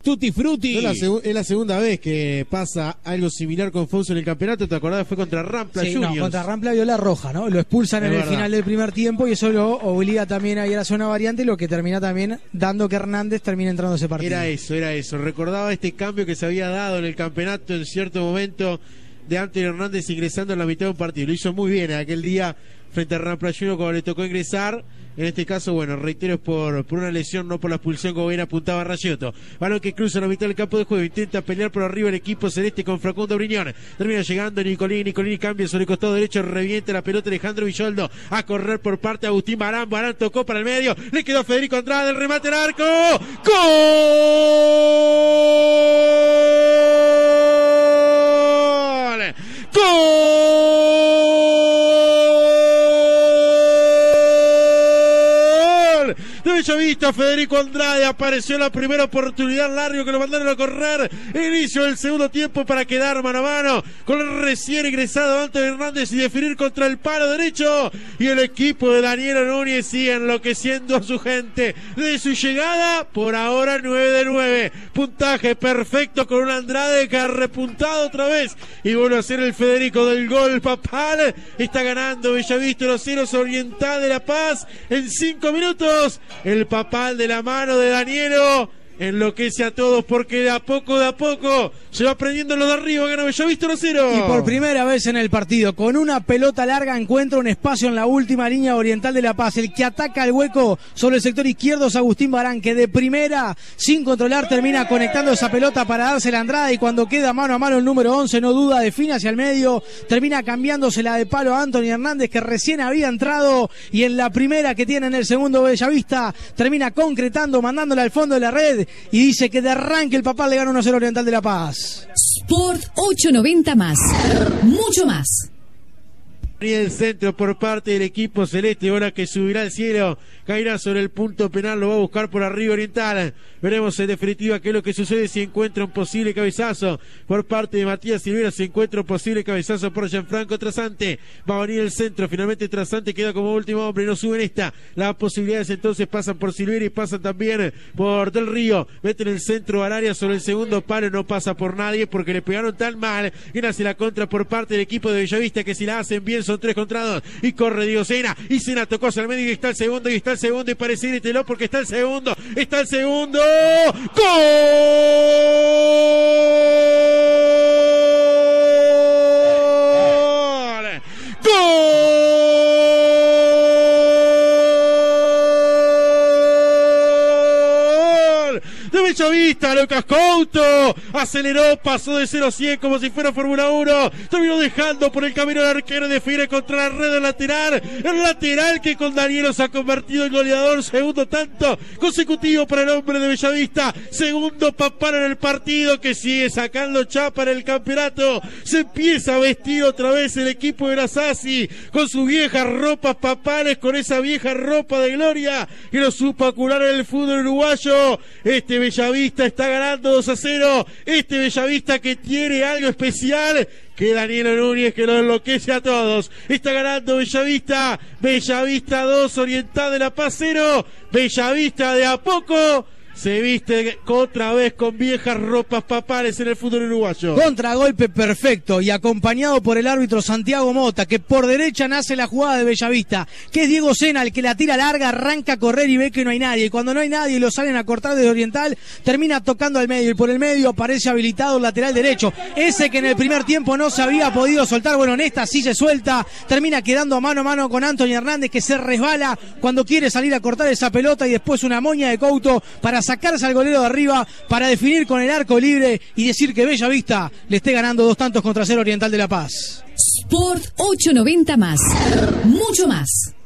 Tutti frutti. Es la segunda vez que pasa algo similar con Fausto en el campeonato. ¿Te acordás? Fue contra Rampla Juniors. No, contra Rampla vio la roja, ¿no? Lo expulsan en el final del primer tiempo y eso lo obliga también a ir a hacer una variante, lo que termina también dando que Hernández termine entrando a ese partido. Era eso. Recordaba este cambio que se había dado en el campeonato en cierto momento de Antonio Hernández ingresando en la mitad de un partido. Lo hizo muy bien aquel día frente a Rampla Juniors cuando le tocó ingresar. En este caso, bueno, reitero, es por una lesión, no por la expulsión, como bien apuntaba Rayotto. Balón que cruza la mitad del campo de juego, intenta pelear por arriba el equipo celeste con Facundo Briñón. Termina llegando Nicolini cambia sobre el costado derecho, revienta la pelota Alejandro Villoldo a correr por parte de Agustín Barán. Barán tocó para el medio, le quedó a Federico Andrade, el remate al arco. ¡Gol! De Bellavista, Federico Andrade apareció la primera oportunidad, largo que lo mandaron a correr. Inicio del segundo tiempo para quedar mano a mano con el recién ingresado Antonio Hernández y definir contra el palo derecho. Y el equipo de Daniel Núñez sigue enloqueciendo a su gente. De su llegada, por ahora 9 de 9. Puntaje perfecto con un Andrade que ha repuntado otra vez. Y vuelve a ser el Federico del gol papal. Está ganando Bellavista los Ceros Oriental de La Paz en 5 minutos. El papal de la mano de Danielo enloquece a todos porque de a poco se va prendiendo lo de arriba, gana Bellavista 1-0. Y por primera vez en el partido, con una pelota larga, encuentra un espacio en la última línea oriental de La Paz. El que ataca el hueco sobre el sector izquierdo es Agustín Barán, que de primera, sin controlar, termina conectando esa pelota para dársela a Andrade, y cuando queda mano a mano el número 11, no duda, define hacia el medio, termina cambiándosela de palo a Anthony Hernández, que recién había entrado, y en la primera que tiene en el segundo Bellavista, termina concretando, mandándola al fondo de la red, y dice que de arranque el papá le gana 1-0 Oriental de La Paz. Sport 890 más, mucho más. Y el centro por parte del equipo celeste, ahora que subirá al cielo, caerá sobre el punto penal, lo va a buscar por arriba Oriental. Veremos en definitiva qué es lo que sucede, si encuentra un posible cabezazo por parte de Matías Silvera, si encuentra un posible cabezazo por Gianfranco Trasante. Va a venir el centro, finalmente Trasante queda como último hombre, no sube en esta. Las posibilidades entonces pasan por Silvera y pasan también por Del Río. Meten el centro al área sobre el segundo palo, no pasa por nadie porque le pegaron tan mal. Y nace la contra por parte del equipo de Bellavista, que si la hacen bien son 3 contra 2, y corre Diego Sena, y Sena tocó hacia el medio, y está el segundo, y parece irítelo porque está el segundo, ¡gol! De Bellavista, Lucas Couto aceleró, pasó de 0 a 100 como si fuera Fórmula 1, terminó dejando por el camino al arquero, define contra la red del lateral, el lateral que con Danielo se ha convertido en goleador, segundo tanto consecutivo para el hombre de Bellavista, segundo papal en el partido, que sigue sacando chapa en el campeonato. Se empieza a vestir otra vez el equipo de Nasasi con sus viejas ropas papales, con esa vieja ropa de gloria que lo supo acular en el fútbol uruguayo. Este Bellavista está ganando 2-0. Este Bellavista que tiene algo especial, que Daniel Núñez, que lo enloquece a todos. Está ganando Bellavista. Bellavista 2, Oriental de La Paz 0. Bellavista de a poco se viste otra vez con viejas ropas papales en el fútbol uruguayo. Contragolpe perfecto y acompañado por el árbitro Santiago Mota, que por derecha nace la jugada de Bellavista, que es Diego Sena el que la tira larga, arranca a correr y ve que no hay nadie, y cuando no hay nadie y lo salen a cortar desde Oriental, termina tocando al medio, y por el medio aparece habilitado el lateral derecho, ese que en el primer tiempo no se había podido soltar. Bueno, en esta sí se suelta, termina quedando mano a mano con Anthony Hernández, que se resbala cuando quiere salir a cortar esa pelota, y después una moña de Couto para sacarse al golero de arriba, para definir con el arco libre y decir que Bellavista le esté ganando 2-0 contra Oriental de La Paz. Sport 890 más, mucho más.